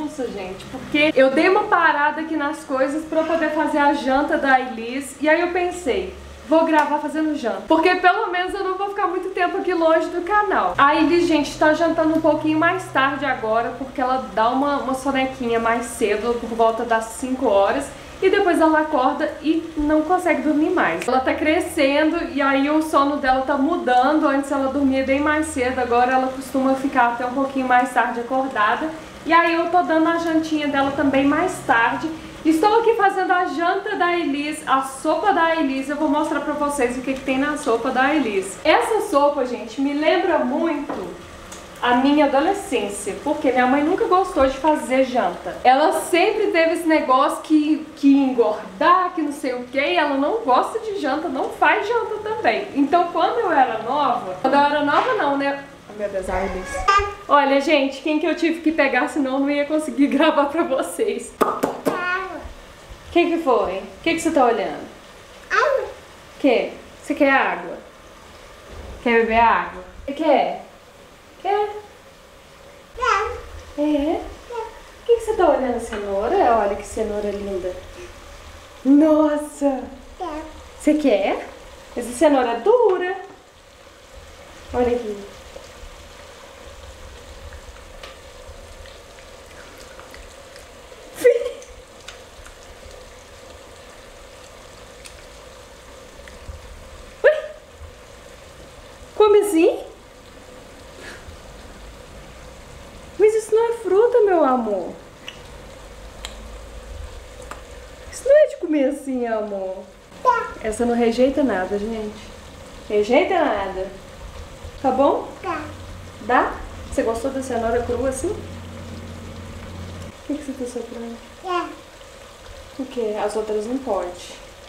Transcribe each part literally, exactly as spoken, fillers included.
bagunça, gente, porque eu dei uma parada aqui nas coisas pra eu poder fazer a janta da Elis, e aí eu pensei, vou gravar fazendo janta, porque pelo menos eu não vou ficar muito tempo aqui longe do canal. A Elis, gente, tá jantando um pouquinho mais tarde agora, porque ela dá uma, uma sonequinha mais cedo, por volta das cinco horas, e depois ela acorda e não consegue dormir mais. Ela tá crescendo e aí o sono dela tá mudando. Antes ela dormia bem mais cedo, agora ela costuma ficar até um pouquinho mais tarde acordada. E aí eu tô dando a jantinha dela também mais tarde. Estou aqui fazendo a janta da Elis, a sopa da Elis. Eu vou mostrar pra vocês o que, que tem na sopa da Elis. Essa sopa, gente, me lembra muito a minha adolescência, porque minha mãe nunca gostou de fazer janta. Ela sempre teve esse negócio que, que ia engordar, que não sei o que, e ela não gosta de janta, não faz janta também. Então quando eu era nova, quando eu era nova não, né? Oh, meu Deus, ai, Deus. Olha, gente, quem que eu tive que pegar, senão eu não ia conseguir gravar pra vocês. O que que foi? O que que você tá olhando? Água. O que? Você quer água? Quer beber água? Você quer? Quer? É? É? Por que, que você tá olhando a cenoura? Olha que cenoura linda. Nossa! Você quer? Essa cenoura é dura. Olha aqui. Ui! Come assim? Mas isso não é fruta, meu amor. Isso não é de comer assim, amor. Tá. Essa não rejeita nada, gente. Rejeita nada. Tá bom? Tá. Dá? Você gostou da cenoura crua assim? O que, que você tá soprando? É. O que? As outras não pode.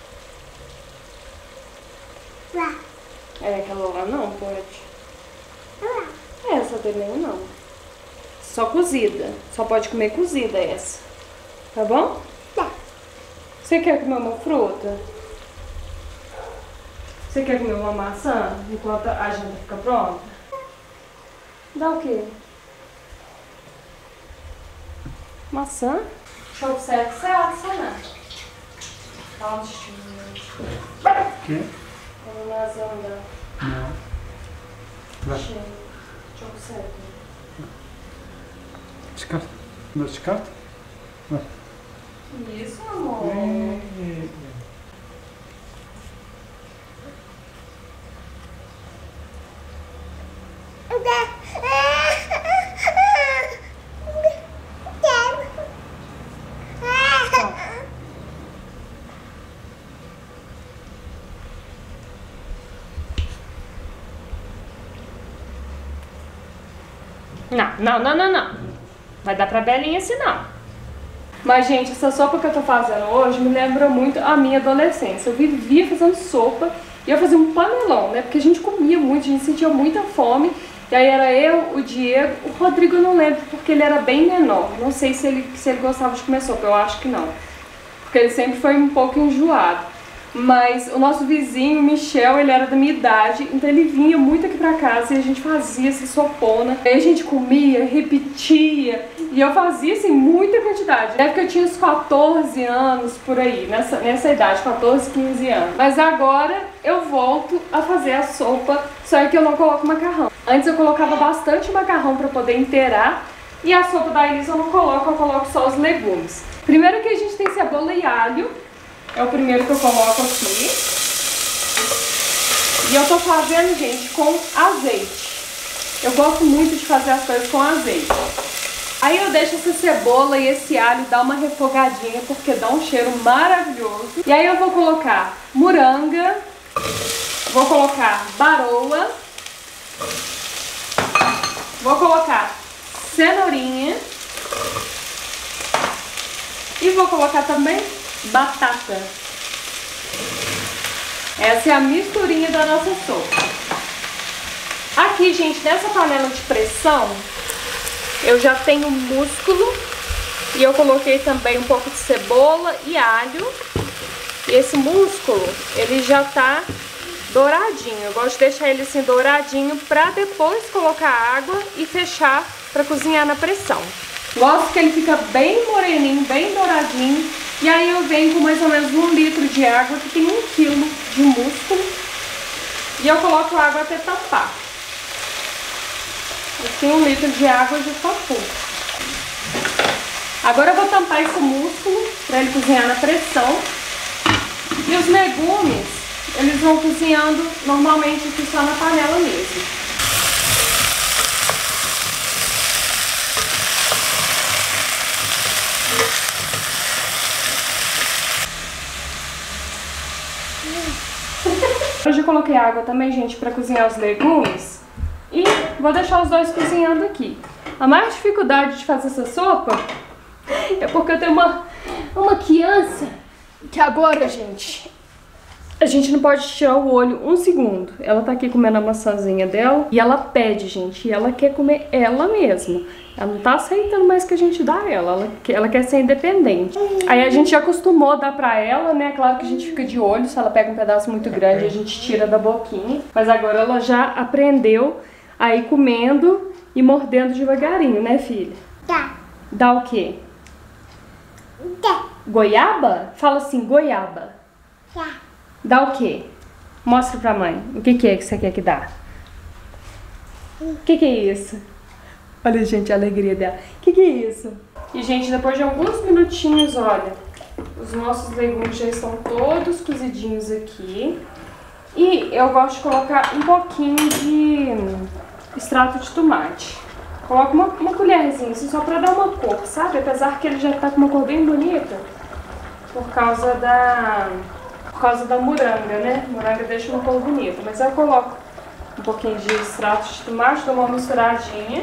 Lá. É, aquela lá não pode. Lá. Essa também não. Só cozida. Só pode comer cozida essa. Tá bom? Tá. Você quer comer uma fruta? Você quer comer uma maçã enquanto a janta fica pronta? Dá o quê? Maçã? Deixa eu ser que você assa, né? Dá um destino. O quê? Como nós andamos. Não. Vai. Deixa eu ser. Descarta. Não descarta? Vai. Isso, amor. É, é, é. Não, não, não, não, não. Vai dar pra Belinha assim, não. Mas, gente, essa sopa que eu tô fazendo hoje me lembra muito a minha adolescência. Eu vivia fazendo sopa e eu fazia um panelão, né? Porque a gente comia muito, a gente sentia muita fome. E aí era eu, o Diego, o Rodrigo eu não lembro porque ele era bem menor. Não sei se ele, se ele gostava de comer sopa, eu acho que não. Porque ele sempre foi um pouco enjoado. Mas o nosso vizinho, Michel, ele era da minha idade, então ele vinha muito aqui pra casa e a gente fazia essa sopona. Aí a gente comia, repetia, e eu fazia, assim, muita quantidade. Na época eu tinha uns quatorze anos, por aí, nessa, nessa idade, quatorze, quinze anos. Mas agora eu volto a fazer a sopa, só que eu não coloco macarrão. Antes eu colocava bastante macarrão pra poder inteirar, e a sopa da Elisa eu não coloco, eu coloco só os legumes. Primeiro que a gente tem cebola e alho. É o primeiro que eu coloco aqui. E eu tô fazendo, gente, com azeite. Eu gosto muito de fazer as coisas com azeite. Aí eu deixo essa cebola e esse alho dar uma refogadinha, porque dá um cheiro maravilhoso. E aí eu vou colocar moranga, vou colocar baroa, vou colocar cenourinha e vou colocar também batata. Essa é a misturinha da nossa sopa. Aqui, gente, nessa panela de pressão, eu já tenho músculo e eu coloquei também um pouco de cebola e alho. E esse músculo, ele já tá douradinho. Eu gosto de deixar ele assim douradinho pra depois colocar água e fechar pra cozinhar na pressão. Gosto que ele fica bem moreninho, bem douradinho. E aí eu venho com mais ou menos um litro de água, que tem um quilo de músculo. E eu coloco água até tampar. Aqui um litro de água já tapou. Agora eu vou tampar esse músculo para ele cozinhar na pressão. E os legumes, eles vão cozinhando normalmente aqui só na panela mesmo. Eu já coloquei água também, gente, para cozinhar os legumes. E vou deixar os dois cozinhando aqui. A maior dificuldade de fazer essa sopa é porque eu tenho uma, uma criança que agora, gente, a gente não pode tirar o olho um segundo. Ela tá aqui comendo a maçãzinha dela e ela pede, gente, e ela quer comer ela mesma. Ela não tá aceitando mais que a gente dá ela, ela, ela quer ser independente. Aí a gente já acostumou a dar pra ela, né? Claro que a gente fica de olho, se ela pega um pedaço muito grande, a gente tira da boquinha. Mas agora ela já aprendeu a ir comendo e mordendo devagarinho, né, filha? Tá. Dá o quê? Tá. Goiaba? Fala assim, goiaba. Tá. Dá o quê? Mostra pra mãe. O que que é que você quer que dá? O que que é isso? Olha, gente, a alegria dela. O que que é isso? E, gente, depois de alguns minutinhos, olha, os nossos legumes já estão todos cozidinhos aqui. E eu gosto de colocar um pouquinho de extrato de tomate. Coloco uma, uma colherzinha, assim, só pra dar uma cor, sabe? Apesar que ele já tá com uma cor bem bonita, por causa da... por causa da moranga, né? Moranga deixa uma cor bonita. Mas eu coloco um pouquinho de extrato de tomate, dou uma misturadinha.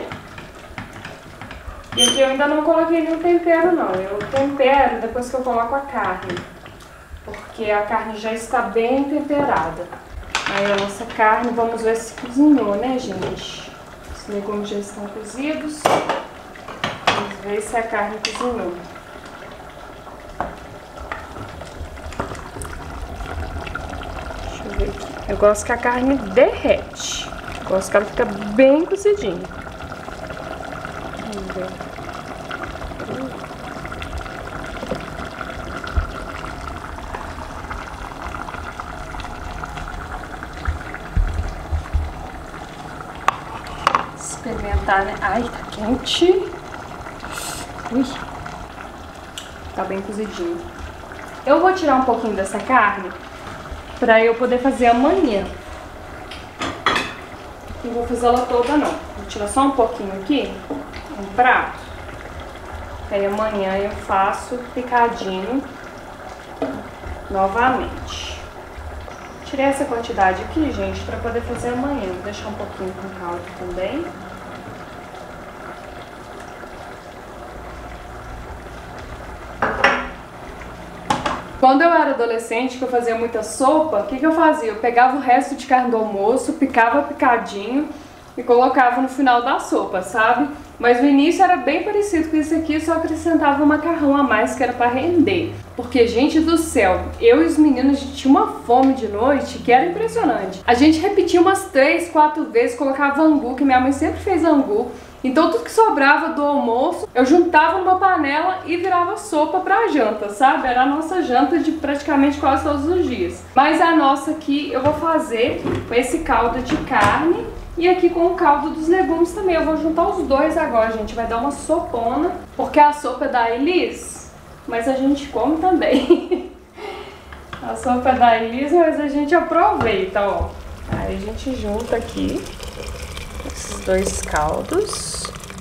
E aqui eu ainda não coloquei nenhum tempero, não. Eu tempero depois que eu coloco a carne, porque a carne já está bem temperada. Aí a nossa carne, vamos ver se cozinhou, né, gente? Os legumes já estão cozidos. Vamos ver se a carne cozinhou. Deixa eu ver aqui. Eu gosto que a carne derrete. Eu gosto que ela fica bem cozidinha. Vamos ver. Experimentar, né? Ai, tá quente. Ui. Tá bem cozidinho. Eu vou tirar um pouquinho dessa carne pra eu poder fazer amanhã. Não vou fazer ela toda, não. Vou tirar só um pouquinho aqui, um prato. Aí amanhã eu faço picadinho novamente. Tirei essa quantidade aqui, gente, pra poder fazer amanhã. Vou deixar um pouquinho com caldo também. Quando eu era adolescente, que eu fazia muita sopa, o que que eu fazia? Eu pegava o resto de carne do almoço, picava picadinho e colocava no final da sopa, sabe? Mas no início era bem parecido com isso aqui, só acrescentava um macarrão a mais que era pra render. Porque, gente do céu, eu e os meninos, a gente tinha uma fome de noite que era impressionante. A gente repetia umas três, quatro vezes, colocava angu, que minha mãe sempre fez angu. Então tudo que sobrava do almoço, eu juntava numa panela e virava sopa pra janta, sabe? Era a nossa janta de praticamente quase todos os dias. Mas a nossa aqui eu vou fazer com esse caldo de carne e aqui com o caldo dos legumes também. Eu vou juntar os dois agora, gente. Vai dar uma sopona, porque a sopa é da Elis, mas a gente come também. A sopa é da Elis, mas a gente aproveita, ó. Aí a gente junta aqui esses dois caldos.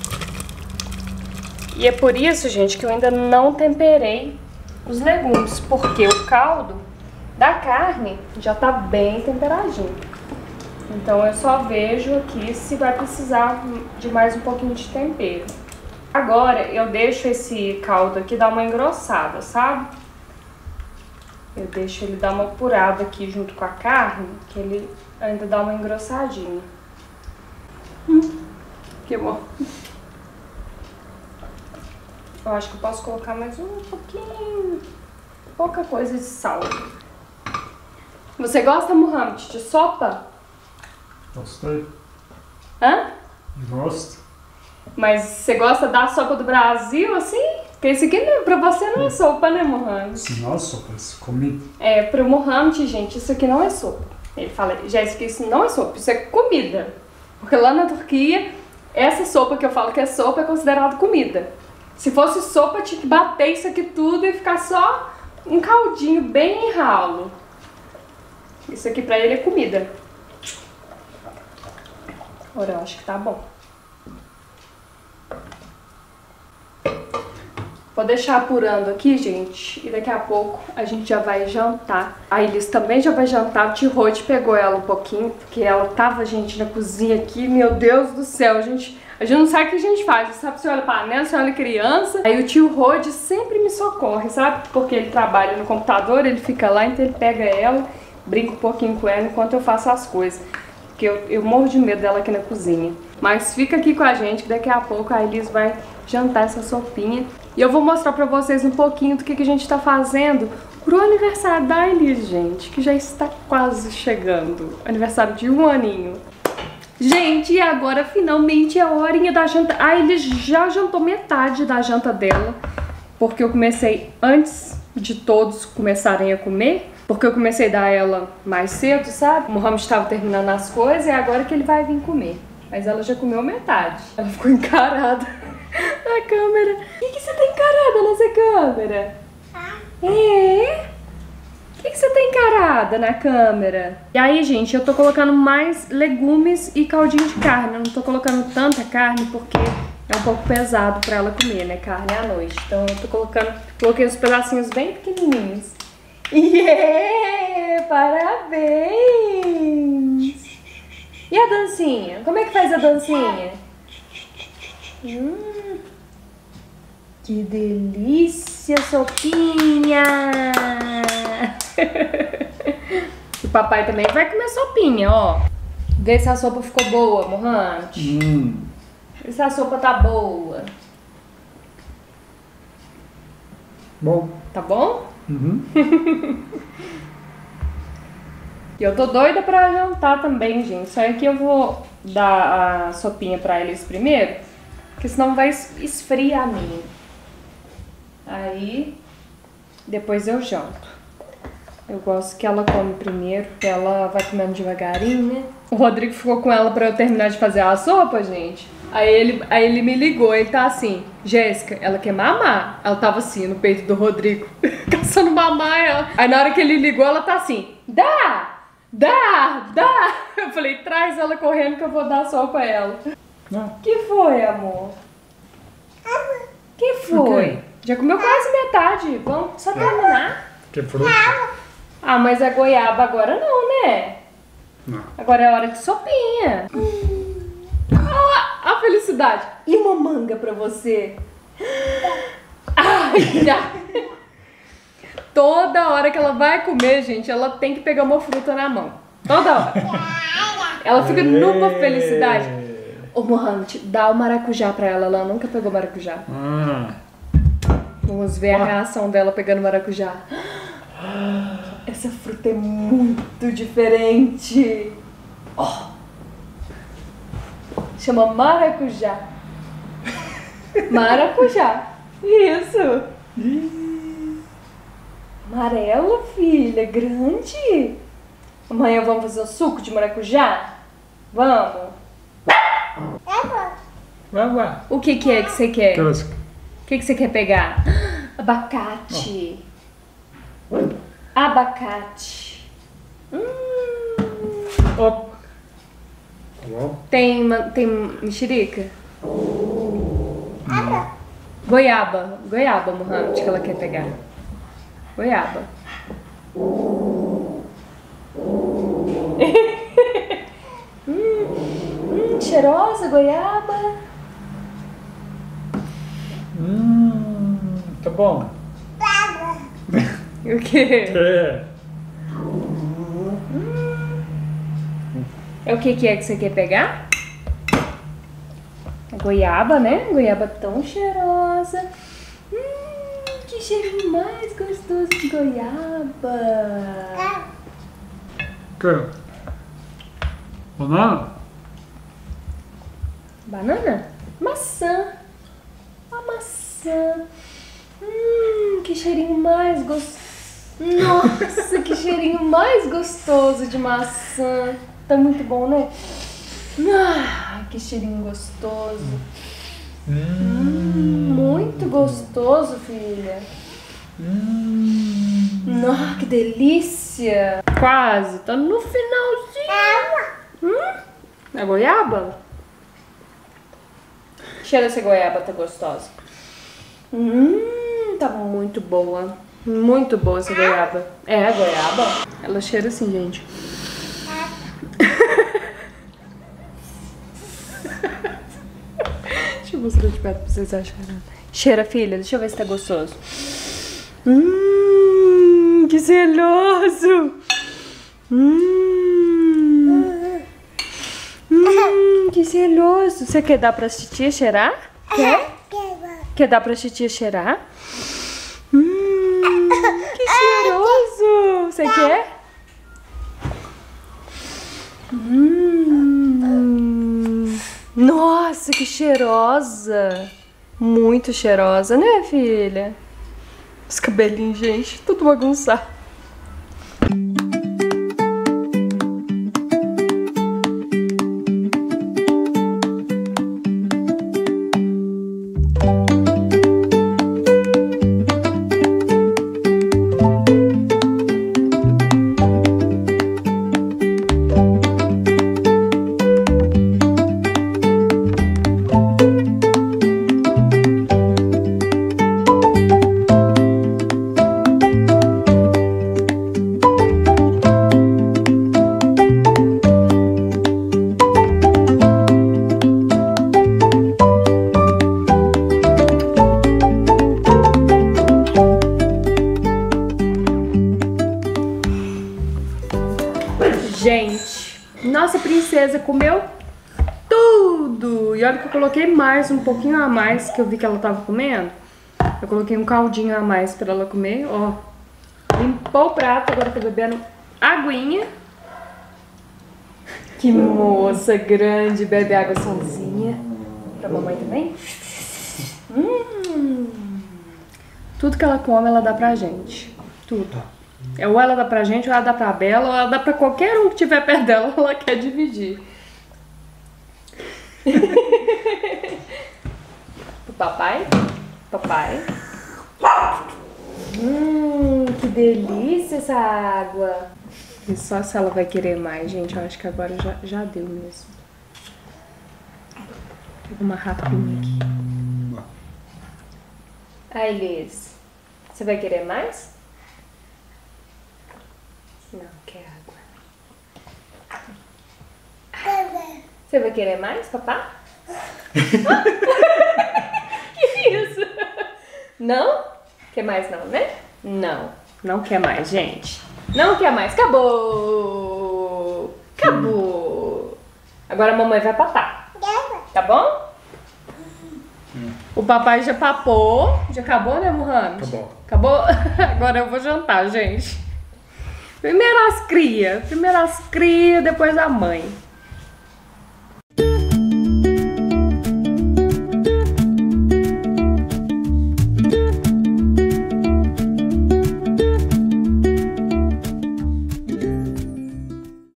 E é por isso, gente, que eu ainda não temperei os legumes, porque o caldo da carne já tá bem temperadinho. Então eu só vejo aqui se vai precisar de mais um pouquinho de tempero. Agora eu deixo esse caldo aqui dar uma engrossada, sabe? Eu deixo ele dar uma apurada aqui junto com a carne, que ele ainda dá uma engrossadinha. Hum, que bom. Eu acho que eu posso colocar mais um pouquinho, pouca coisa de sal. Você gosta, Mohamed, de sopa? Gostei. Hã? Gosto. Mas você gosta da sopa do Brasil, assim? Porque isso aqui não, pra você não é sopa, né, Mohamed? Isso não é sopa, isso é comida. É, pro Mohamed, gente, isso aqui não é sopa. Ele fala, Jéssica, isso não é sopa, isso é comida. Porque lá na Turquia, essa sopa que eu falo que é sopa é considerada comida. Se fosse sopa, tinha que bater isso aqui tudo e ficar só um caldinho bem ralo. Isso aqui pra ele é comida. Agora eu acho que tá bom. Vou deixar apurando aqui, gente, e daqui a pouco a gente já vai jantar. A Elis também já vai jantar. O tio Rod pegou ela um pouquinho, porque ela tava, gente, na cozinha aqui. Meu Deus do céu, a gente, a gente não sabe o que a gente faz. Você sabe se olha panela, se olha criança. Aí o tio Rod sempre me socorre, sabe? Porque ele trabalha no computador, ele fica lá, então ele pega ela, brinca um pouquinho com ela enquanto eu faço as coisas. Porque eu, eu morro de medo dela aqui na cozinha. Mas fica aqui com a gente, que daqui a pouco a Elis vai jantar essa sopinha. E eu vou mostrar pra vocês um pouquinho do que, que a gente tá fazendo pro aniversário da Elis, gente, que já está quase chegando. Aniversário de um aninho. Gente, e agora finalmente é a horinha da janta. A Elis já jantou metade da janta dela, porque eu comecei antes de todos começarem a comer. Porque eu comecei a dar ela mais cedo, sabe? O Mohamed estava terminando as coisas e é agora que ele vai vir comer. Mas ela já comeu metade. Ela ficou encarada na câmera. O que, que você tá encarada nessa câmera? É? O que, que você tá encarada na câmera? E aí, gente, eu tô colocando mais legumes e caldinho de carne. Eu não tô colocando tanta carne porque é um pouco pesado pra ela comer, né? Carne à noite. Então eu tô colocando... Coloquei uns pedacinhos bem pequenininhos. Yeah! Parabéns! E a dancinha? Como é que faz a dancinha? Hum, que delícia, sopinha! O papai também vai comer sopinha, ó. Vê se a sopa ficou boa, Mohamed. Hum. Vê se a sopa tá boa. Bom. Tá bom? Uhum. E eu tô doida pra jantar também, gente. Só que eu vou dar a sopinha pra eles primeiro, porque senão vai esfriar a minha. Aí, depois eu janto. Eu gosto que ela come primeiro, que ela vai comendo devagarinho, né? O Rodrigo ficou com ela pra eu terminar de fazer a sopa, gente. Aí ele, aí ele me ligou, ele tá assim, Jéssica, ela quer mamar. Ela tava assim, no peito do Rodrigo, caçando mamar ela. Aí na hora que ele ligou, ela tá assim, dá, dá, dá. Eu falei, traz ela correndo que eu vou dar sol pra ela. Ah. Que foi, amor? Que foi? Okay. Já comeu quase metade, vamos só terminar. Que fruta? Ah, mas a goiaba agora não, né? Não. Agora é hora de sopinha. Ah, a felicidade. E uma manga pra você? Ai, já. Toda hora que ela vai comer, gente, ela tem que pegar uma fruta na mão. Toda hora. Ela fica numa felicidade. Ô, Mohamed, dá o maracujá pra ela. Ela nunca pegou maracujá. Ah. Vamos ver a reação dela pegando maracujá. Essa fruta é muito diferente. Oh. Chama maracujá. Maracujá. Isso. Amarelo, filha. Grande. Amanhã vamos fazer o suco de maracujá? Vamos. Vai, vai. O que que é que você quer? Que O que que você quer pegar? Abacate. Abacate. Hum. Ó. Tá bom? Tem, ma- tem mexerica? Goiaba. Goiaba, Mohamed, que ela quer pegar. Goiaba. hum, hum, cheirosa goiaba. Hum, tá bom. O quê? É. É o que que é que você quer pegar? A goiaba, né? Goiaba tão cheirosa. Hum, que cheirinho mais gostoso de goiaba. Que? Banana? Banana? Maçã. A maçã. Hum, que cheirinho mais gostoso. Nossa, que cheirinho mais gostoso de maçã. Tá muito bom, né? Ah, que cheirinho gostoso. Hum, muito gostoso, filha. Hum. Nossa, que delícia. Quase, tá no finalzinho. Hum? É goiaba? Cheira essa goiaba, tá gostosa. Hum, tá muito boa. Muito boa essa goiaba. É, a goiaba. Ela cheira assim, gente. Deixa eu mostrar de perto pra vocês acharem. Cheira, filha. Deixa eu ver se tá gostoso. Hum, que seloso. Hum, hum, que seloso. Você quer dar pra titia cheirar? Quer? Quer dar pra titia cheirar? Hum, que cheiroso. Você quer? Hum, nossa, que cheirosa. Muito cheirosa, né, filha? Os cabelinhos, gente, tudo bagunçado. Gente, nossa princesa comeu tudo. E olha que eu coloquei mais, um pouquinho a mais, que eu vi que ela tava comendo. Eu coloquei um caldinho a mais pra ela comer, ó. Limpou o prato, agora tá bebendo aguinha. Que moça grande, bebe água sozinha. Pra mamãe também. Hum. Tudo que ela come, ela dá pra gente. Tudo. É, ou ela dá pra gente, ou ela dá pra Bela, ou ela dá pra qualquer um que tiver perto dela, ela quer dividir. O papai? Papai? Hum, que delícia essa água. E só se ela vai querer mais, gente. Eu acho que agora já, já deu mesmo. Pega uma rapinha aqui. Aí, Liz. Você vai querer mais? Não, quer água. Você vai querer mais, papá? Que isso? Não? Quer mais não, né? Não, não quer mais, gente. Não quer mais. Acabou. Acabou. Agora a mamãe vai papar. Tá bom? O papai já papou. Já acabou, né, Mohamed? Acabou. Acabou? Agora eu vou jantar, gente. Primeiro as cria. Primeiro as cria, depois a mãe.